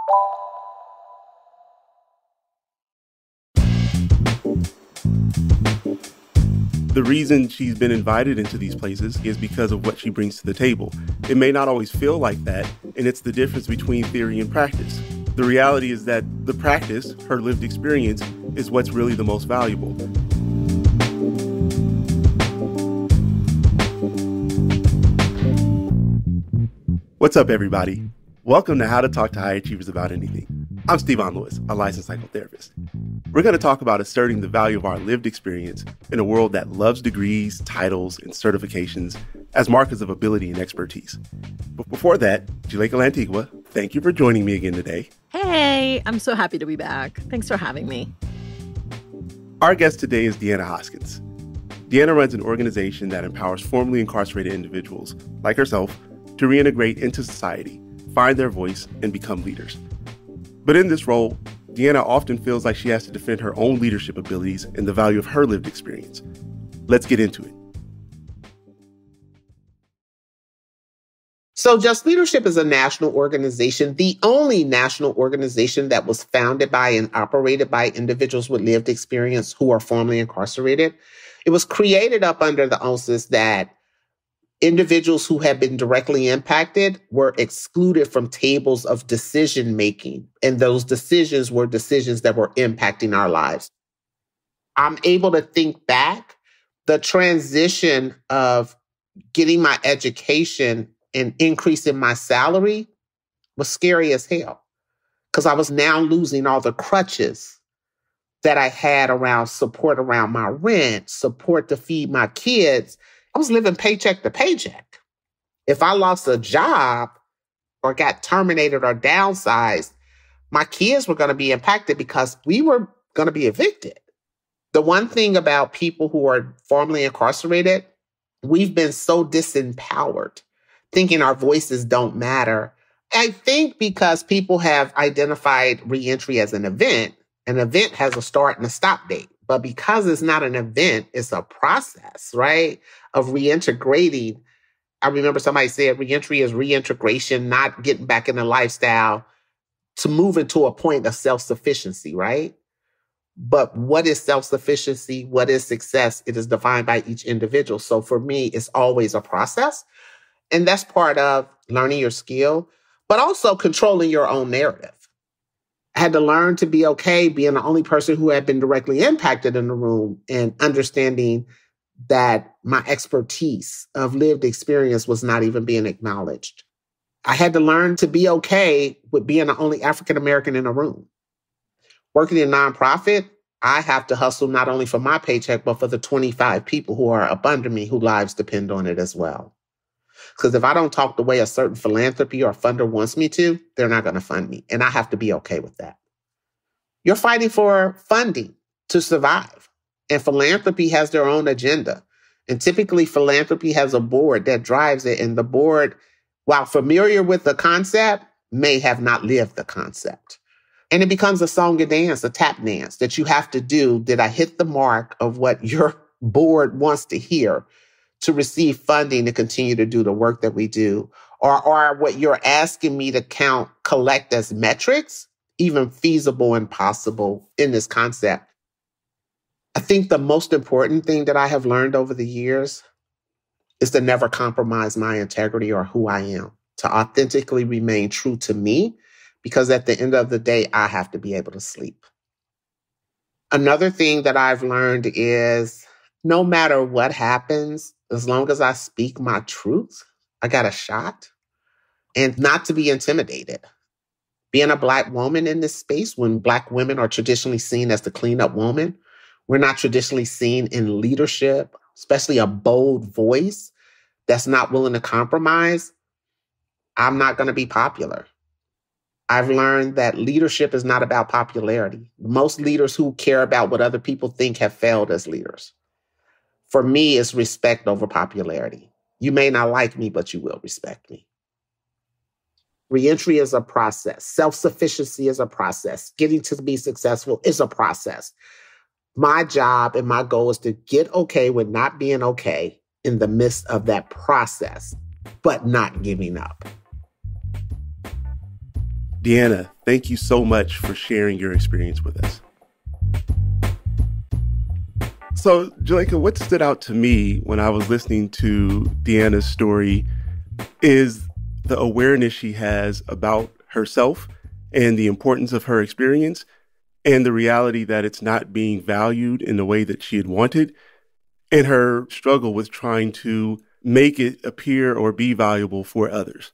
The reason she's been invited into these places is because of what she brings to the table. It may not always feel like that, and it's the difference between theory and practice. The reality is that the practice, her lived experience, is what's really the most valuable. What's up, everybody? Welcome to How to Talk to High Achievers About Anything. I'm Stevon Lewis, a licensed psychotherapist. We're going to talk about asserting the value of our lived experience in a world that loves degrees, titles, and certifications as markers of ability and expertise. But before that, Juleka Lantigua, thank you for joining me again today. Hey, I'm so happy to be back. Thanks for having me. Our guest today is Deanna Hoskins. Deanna runs an organization that empowers formerly incarcerated individuals, like herself, to reintegrate into society, find their voice, and become leaders. But in this role, Deanna often feels like she has to defend her own leadership abilities and the value of her lived experience. Let's get into it. So Just Leadership is a national organization, the only national organization that was founded by and operated by individuals with lived experience who are formerly incarcerated. It was created up under the onus that individuals who have been directly impacted were excluded from tables of decision-making, and those decisions were decisions that were impacting our lives. I'm able to think back, the transition of getting my education and increasing my salary was scary as hell, because I was now losing all the crutches that I had around support around my rent, support to feed my kids. I was living paycheck to paycheck. If I lost a job or got terminated or downsized, my kids were going to be impacted because we were going to be evicted. The one thing about people who are formerly incarcerated, we've been so disempowered, thinking our voices don't matter. I think because people have identified reentry as an event has a start and a stop date. But because it's not an event, it's a process, right, of reintegrating. I remember somebody said reentry is reintegration, not getting back in the lifestyle to move into a point of self-sufficiency, right? But what is self-sufficiency? What is success? It is defined by each individual. So for me, it's always a process. And that's part of learning your skill, but also controlling your own narrative. I had to learn to be okay being the only person who had been directly impacted in the room and understanding that my expertise of lived experience was not even being acknowledged. I had to learn to be okay with being the only African-American in a room. Working in nonprofit, I have to hustle not only for my paycheck, but for the 25 people who are up under me whose lives depend on it as well. Because if I don't talk the way a certain philanthropy or funder wants me to, they're not going to fund me. And I have to be okay with that. You're fighting for funding to survive. And philanthropy has their own agenda. And typically philanthropy has a board that drives it. And the board, while familiar with the concept, may have not lived the concept. And it becomes a song and dance, a tap dance that you have to do. Did I hit the mark of what your board wants to hear to receive funding to continue to do the work that we do? Or what you're asking me to collect as metrics, even feasible and possible in this concept? I think the most important thing that I have learned over the years is to never compromise my integrity or who I am, to authentically remain true to me, because at the end of the day, I have to be able to sleep. Another thing that I've learned is no matter what happens, as long as I speak my truth, I got a shot. And not to be intimidated. Being a Black woman in this space, when Black women are traditionally seen as the cleanup woman, we're not traditionally seen in leadership, especially a bold voice that's not willing to compromise. I'm not going to be popular. I've learned that leadership is not about popularity. Most leaders who care about what other people think have failed as leaders. For me, it's respect over popularity. You may not like me, but you will respect me. Reentry is a process. Self-sufficiency is a process. Getting to be successful is a process. My job and my goal is to get okay with not being okay in the midst of that process, but not giving up. Deanna, Thank you so much for sharing your experience with us. So, Juleka, what stood out to me when I was listening to Deanna's story is the awareness she has about herself and the importance of her experience and the reality that it's not being valued in the way that she had wanted, and her struggle with trying to make it appear or be valuable for others.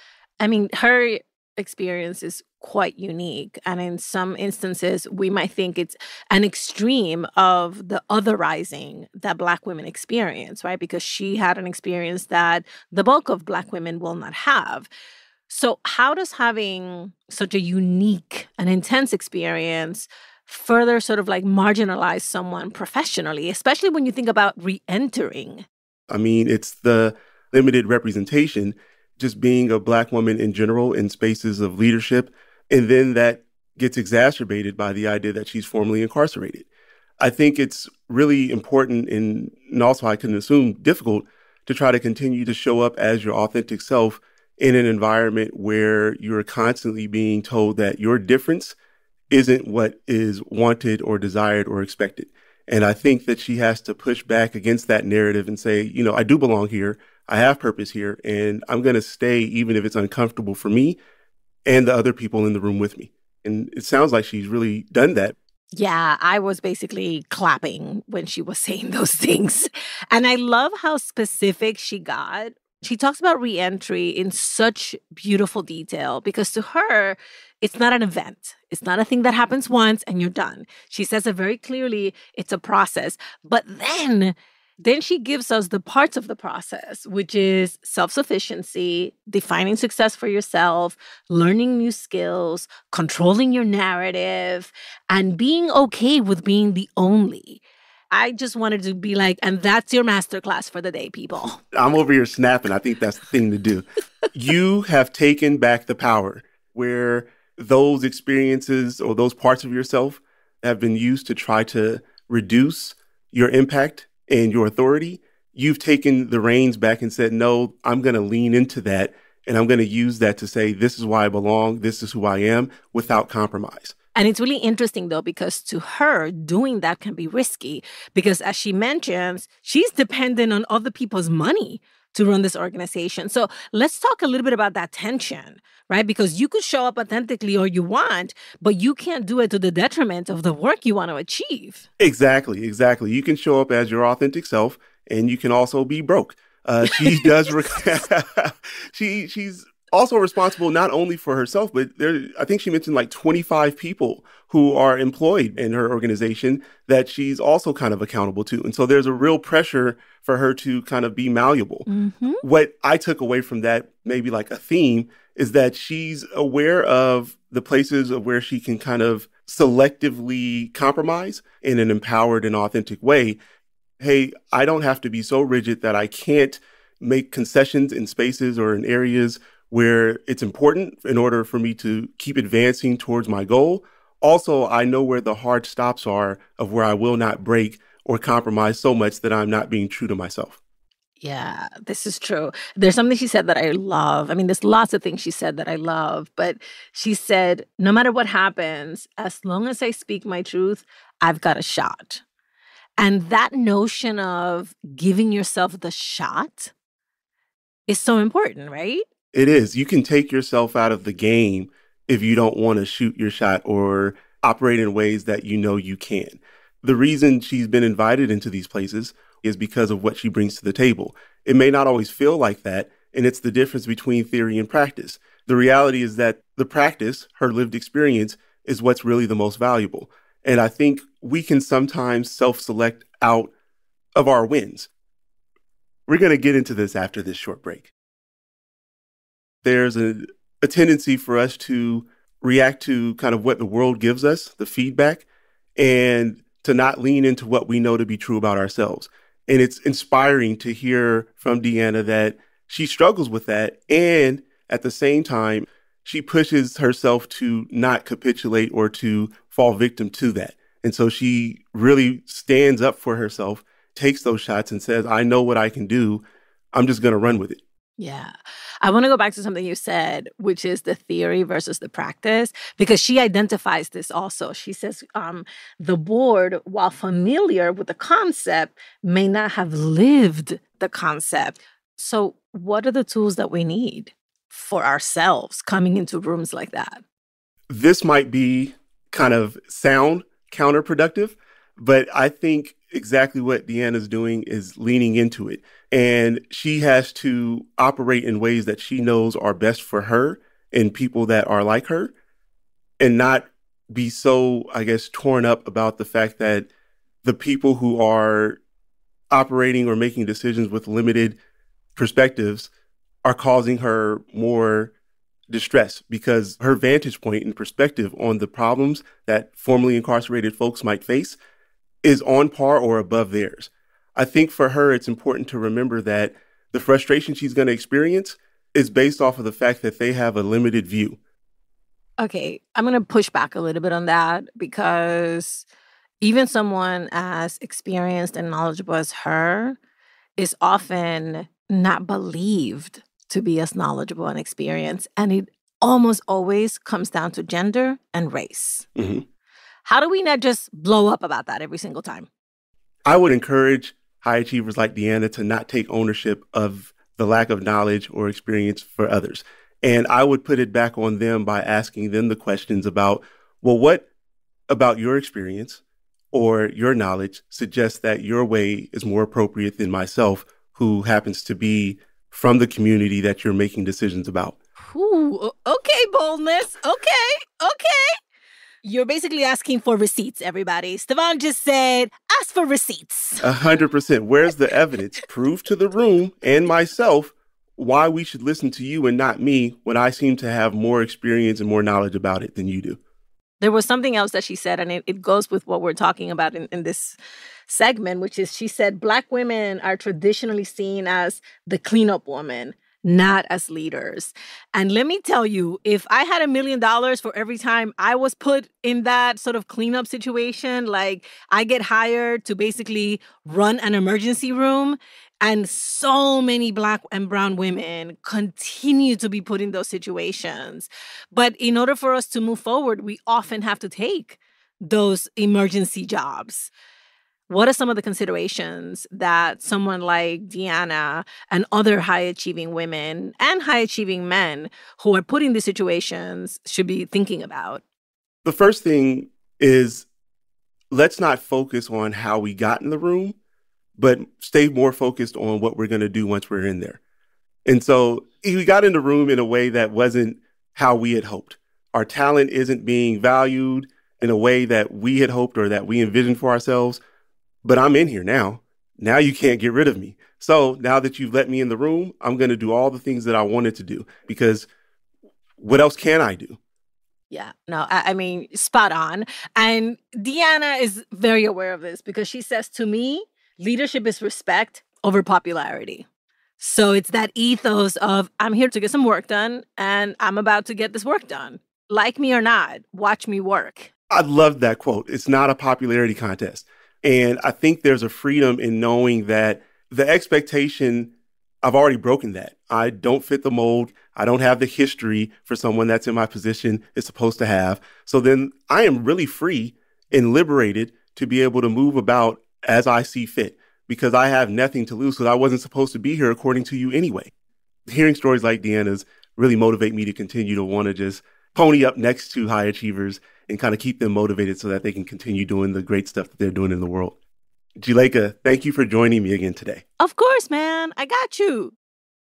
I mean, her experience is quite unique. And in some instances, we might think it's an extreme of the otherizing that Black women experience, right? Because she had an experience that the bulk of Black women will not have. So how does having such a unique and intense experience further sort of like marginalize someone professionally, especially when you think about re-entering? I mean, it's the limited representation, just being a Black woman in general in spaces of leadership. And then that gets exacerbated by the idea that she's formerly incarcerated. I think it's really important and also I can assume difficult to try to continue to show up as your authentic self in an environment where you're constantly being told that your difference isn't what is wanted or desired or expected. And I think that she has to push back against that narrative and say, you know, I do belong here. I have purpose here, and I'm going to stay even if it's uncomfortable for me and the other people in the room with me. And it sounds like she's really done that. Yeah, I was basically clapping when she was saying those things. And I love how specific she got. She talks about reentry in such beautiful detail because to her, it's not an event. It's not a thing that happens once and you're done. She says it very clearly. It's a process. But then she gives us the parts of the process, which is self-sufficiency, defining success for yourself, learning new skills, controlling your narrative, and being okay with being the only. I just wanted to be like, and that's your masterclass for the day, people. I'm over here snapping. I think that's the thing to do. You have taken back the power where those experiences or those parts of yourself have been used to try to reduce your impact and your authority. You've taken the reins back and said, no, I'm going to lean into that. And I'm going to use that to say, this is why I belong. This is who I am without compromise. And it's really interesting, though, because to her, doing that can be risky because, as she mentions, she's dependent on other people's money to run this organization. So let's talk a little bit about that tension, right? Because you could show up authentically all you want, but you can't do it to the detriment of the work you want to achieve. Exactly. You can show up as your authentic self, and you can also be broke. She does. She's also responsible not only for herself, but I think she mentioned like 25 people who are employed in her organization that she's also kind of accountable to. And so there's a real pressure for her to kind of be malleable. Mm-hmm. What I took away from that, maybe like a theme, is that she's aware of the places of where she can kind of selectively compromise in an empowered and authentic way. Hey, I don't have to be so rigid that I can't make concessions in spaces or in areas where it's important in order for me to keep advancing towards my goal. Also, I know where the hard stops are of where I will not break or compromise so much that I'm not being true to myself. Yeah, this is true. There's something she said that I love. I mean, there's lots of things she said that I love, but she said, no matter what happens, as long as I speak my truth, I've got a shot. And that notion of giving yourself the shot is so important, right? It is. You can take yourself out of the game if you don't want to shoot your shot or operate in ways that you know you can. The reason she's been invited into these places is because of what she brings to the table. It may not always feel like that, and it's the difference between theory and practice. The reality is that the practice, her lived experience, is what's really the most valuable. And I think we can sometimes self-select out of our wins. We're going to get into this after this short break. There's a tendency for us to react to kind of what the world gives us, the feedback, and to not lean into what we know to be true about ourselves. And it's inspiring to hear from Deanna that she struggles with that. And at the same time, she pushes herself to not capitulate or to fall victim to that. And so she really stands up for herself, takes those shots and says, I know what I can do. I'm just going to run with it. Yeah. I want to go back to something you said, which is the theory versus the practice, because she identifies this also. She says the board, while familiar with the concept, may not have lived the concept. So, what are the tools that we need for ourselves coming into rooms like that? This might be kind of sound counterproductive, but I think exactly what Deanna's doing is leaning into it. And she has to operate in ways that she knows are best for her and people that are like her, and not be so, I guess, torn up about the fact that the people who are operating or making decisions with limited perspectives are causing her more distress, because her vantage point and perspective on the problems that formerly incarcerated folks might face is on par or above theirs. I think for her, it's important to remember that the frustration she's going to experience is based off of the fact that they have a limited view. Okay, I'm going to push back a little bit on that, because even someone as experienced and knowledgeable as her is often not believed to be as knowledgeable and experienced. And it almost always comes down to gender and race. Mm-hmm. How do we not just blow up about that every single time? I would encourage high achievers like Deanna to not take ownership of the lack of knowledge or experience for others. And I would put it back on them by asking them the questions about, well, what about your experience or your knowledge suggests that your way is more appropriate than myself, who happens to be from the community that you're making decisions about? Ooh, okay, boldness. Okay. You're basically asking for receipts, everybody. Stevan just said, ask for receipts. 100%. Where's the evidence? Prove to the room and myself why we should listen to you and not me, when I seem to have more experience and more knowledge about it than you do. There was something else that she said, and it goes with what we're talking about in this segment, which is she said Black women are traditionally seen as the cleanup woman, not as leaders. And let me tell you, if I had $1 million for every time I was put in that sort of cleanup situation, like I get hired to basically run an emergency room, and so many Black and brown women continue to be put in those situations. But in order for us to move forward, we often have to take those emergency jobs. What are some of the considerations that someone like Deanna and other high-achieving women and high-achieving men who are put in these situations should be thinking about? The first thing is, let's not focus on how we got in the room, but stay more focused on what we're going to do once we're in there. And so we got in the room in a way that wasn't how we had hoped. Our talent isn't being valued in a way that we had hoped or that we envisioned for ourselves. But I'm in here now. Now you can't get rid of me. So now that you've let me in the room, I'm going to do all the things that I wanted to do, because what else can I do? Yeah, no, I mean, spot on. And Deanna is very aware of this, because she says, to me, leadership is respect over popularity. So it's that ethos of, I'm here to get some work done, and I'm about to get this work done. Like me or not, watch me work. I love that quote. It's not a popularity contest. And I think there's a freedom in knowing that the expectation, I've already broken that. I don't fit the mold. I don't have the history for someone that's in my position is supposed to have. So then I am really free and liberated to be able to move about as I see fit, because I have nothing to lose, because I wasn't supposed to be here according to you anyway. Hearing stories like Deanna's really motivate me to continue to want to just pony up next to high achievers and kind of keep them motivated so that they can continue doing the great stuff that they're doing in the world. Juleka, thank you for joining me again today. Of course, man. I got you.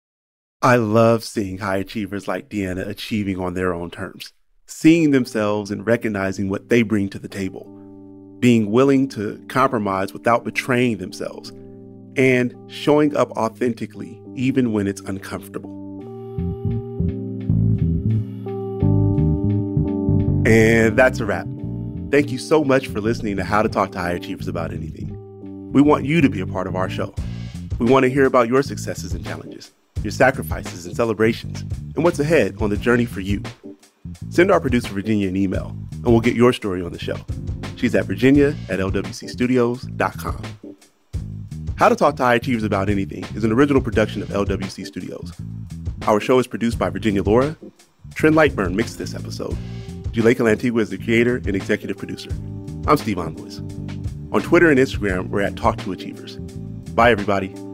I love seeing high achievers like Deanna achieving on their own terms, seeing themselves and recognizing what they bring to the table, being willing to compromise without betraying themselves, and showing up authentically even when it's uncomfortable. And that's a wrap. Thank you so much for listening to How to Talk to High Achievers About Anything. We want you to be a part of our show. We want to hear about your successes and challenges, your sacrifices and celebrations, and what's ahead on the journey for you. Send our producer, Virginia, an email, and we'll get your story on the show. She's at virginia@lwcstudios.com. How to Talk to High Achievers About Anything is an original production of LWC Studios. Our show is produced by Virginia Laura. Trent Lightburn mixed this episode. Juleka Lantigua is the creator and executive producer. I'm Steve Onboys. On Twitter and Instagram, we're at Talk to Achievers. Bye, everybody.